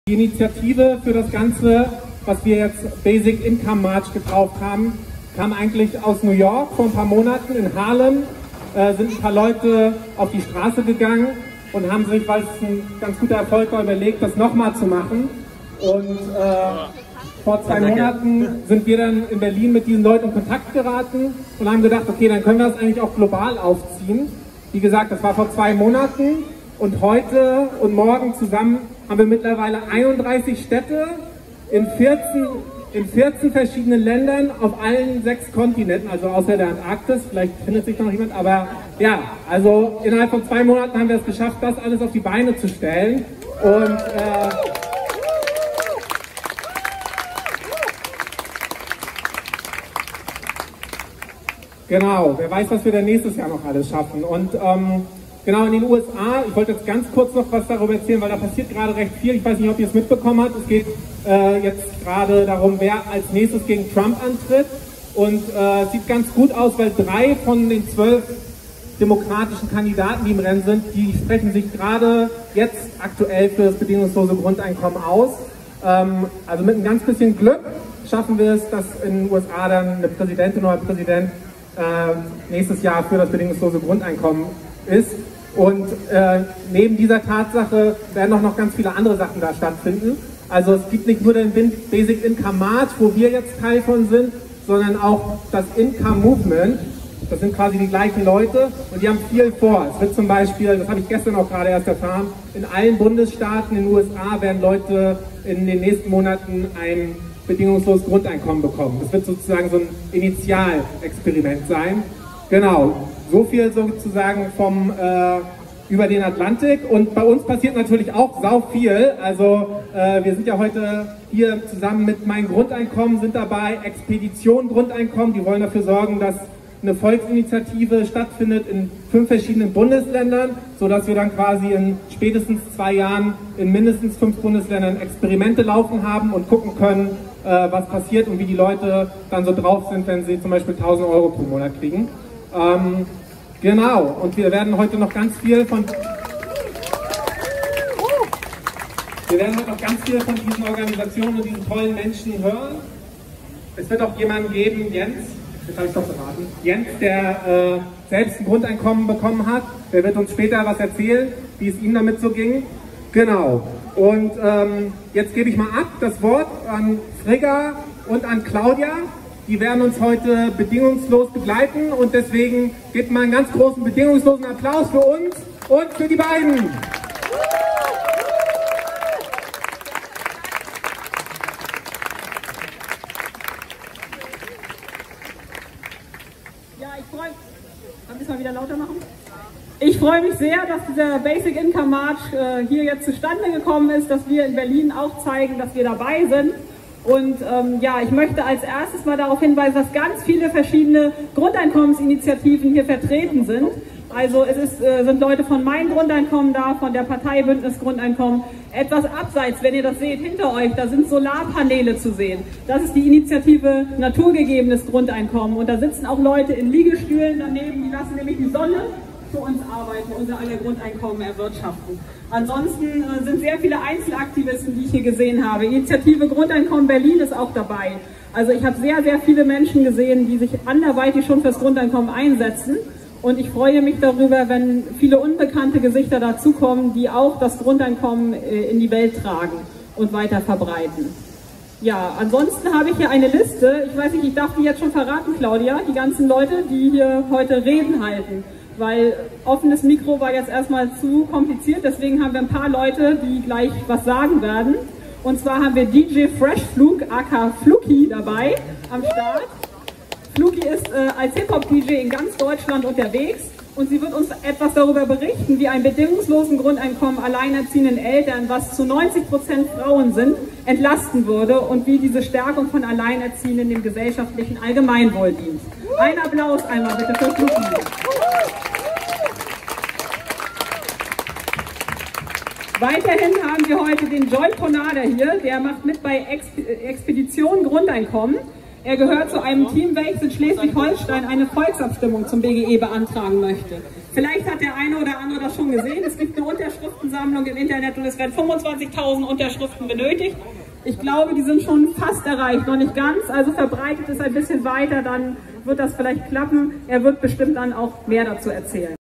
Die Initiative für das Ganze, was wir jetzt Basic Income March getauft haben, kam eigentlich aus New York vor ein paar Monaten. In Harlem sind ein paar Leute auf die Straße gegangen und haben sich, weil es ein ganz guter Erfolg war, überlegt, das nochmal zu machen. Und vor 2 Monaten sind wir dann in Berlin mit diesen Leuten in Kontakt geraten und haben gedacht, okay, dann können wir das eigentlich auch global aufziehen. Wie gesagt, das war vor 2 Monaten und heute und morgen zusammen haben wir mittlerweile 31 Städte in 14 verschiedenen Ländern auf allen 6 Kontinenten, also außer der Antarktis, vielleicht findet sich noch jemand, aber ja, also innerhalb von 2 Monaten haben wir es geschafft, das alles auf die Beine zu stellen und genau, wer weiß, was wir dann nächstes Jahr noch alles schaffen. Und genau, in den USA, ich wollte jetzt ganz kurz noch was darüber erzählen, weil da passiert gerade recht viel. Ich weiß nicht, ob ihr es mitbekommen habt. Es geht jetzt gerade darum, wer als nächstes gegen Trump antritt. Und es sieht ganz gut aus, weil 3 von den 12 demokratischen Kandidaten, die im Rennen sind, die sprechen sich gerade jetzt aktuell für das bedingungslose Grundeinkommen aus. Also mit ein ganz bisschen Glück schaffen wir es, dass in den USA dann eine Präsidentin oder ein Präsident nächstes Jahr für das bedingungslose Grundeinkommen ist. Und neben dieser Tatsache werden auch noch ganz viele andere Sachen da stattfinden. Also es gibt nicht nur den Basic Income March, wo wir jetzt Teil von sind, sondern auch das Income Movement. Das sind quasi die gleichen Leute und die haben viel vor. Es wird zum Beispiel, das habe ich gestern auch gerade erst erfahren, in allen Bundesstaaten in den USA werden Leute in den nächsten Monaten ein bedingungsloses Grundeinkommen bekommen. Das wird sozusagen so ein Initialexperiment sein. Genau, so viel sozusagen vom über den Atlantik. Und bei uns passiert natürlich auch sau viel. Also wir sind ja heute hier zusammen mit Mein Grundeinkommen, sind dabei, Expedition Grundeinkommen. Die wollen dafür sorgen, dass eine Volksinitiative stattfindet in 5 verschiedenen Bundesländern, sodass wir dann quasi in spätestens 2 Jahren in mindestens 5 Bundesländern Experimente laufen haben und gucken können, was passiert und wie die Leute dann so drauf sind, wenn sie zum Beispiel 1.000 Euro pro Monat kriegen. Genau, und wir werden heute noch ganz viel von diesen Organisationen und diesen tollen Menschen hören. Es wird auch jemanden geben, Jens, das habe ich doch verraten, Jens, der selbst ein Grundeinkommen bekommen hat. Der wird uns später was erzählen, wie es ihm damit so ging. Genau. Und jetzt gebe ich mal ab das Wort an Frigga und an Claudia. Die werden uns heute bedingungslos begleiten und deswegen gebt mal einen ganz großen bedingungslosen Applaus für uns und für die beiden. Ich freue mich sehr, dass dieser Basic Income March hier jetzt zustande gekommen ist, dass wir in Berlin auch zeigen, dass wir dabei sind. Und ja, ich möchte als erstes mal darauf hinweisen, dass ganz viele verschiedene Grundeinkommensinitiativen hier vertreten sind. Also es sind Leute von Mein Grundeinkommen da, von der Partei Bündnis Grundeinkommen. Etwas abseits, wenn ihr das seht, hinter euch, da sind Solarpaneele zu sehen. Das ist die Initiative Naturgegebenes Grundeinkommen. Und da sitzen auch Leute in Liegestühlen daneben, die lassen nämlich die Sonne für uns arbeiten, unser aller Grundeinkommen erwirtschaften. Ansonsten sind sehr viele Einzelaktivisten, die ich hier gesehen habe. Initiative Grundeinkommen Berlin ist auch dabei. Also ich habe sehr, sehr viele Menschen gesehen, die sich anderweitig schon fürs Grundeinkommen einsetzen. Und ich freue mich darüber, wenn viele unbekannte Gesichter dazukommen, die auch das Grundeinkommen in die Welt tragen und weiter verbreiten. Ja, ansonsten habe ich hier eine Liste. Ich weiß nicht, ich darf die jetzt schon verraten, Claudia, die ganzen Leute, die hier heute Reden halten. Weil offenes Mikro war jetzt erstmal zu kompliziert, deswegen haben wir ein paar Leute, die gleich was sagen werden. Und zwar haben wir DJ Freshflug, aka Fluki, dabei am Start. Fluki ist als Hip-Hop-DJ in ganz Deutschland unterwegs und sie wird uns etwas darüber berichten, wie ein bedingungslosen Grundeinkommen alleinerziehenden Eltern, was zu 90% Frauen sind, entlasten würde und wie diese Stärkung von Alleinerziehenden dem gesellschaftlichen Allgemeinwohl dient. Ein Applaus einmal bitte für Fluki. Weiterhin haben wir heute den Joy Ponada hier, der macht mit bei Expedition Grundeinkommen. Er gehört zu einem Team, welches in Schleswig-Holstein eine Volksabstimmung zum BGE beantragen möchte. Vielleicht hat der eine oder andere das schon gesehen. Es gibt eine Unterschriftensammlung im Internet und es werden 25.000 Unterschriften benötigt. Ich glaube, die sind schon fast erreicht, noch nicht ganz. Also verbreitet es ein bisschen weiter, dann wird das vielleicht klappen. Er wird bestimmt dann auch mehr dazu erzählen.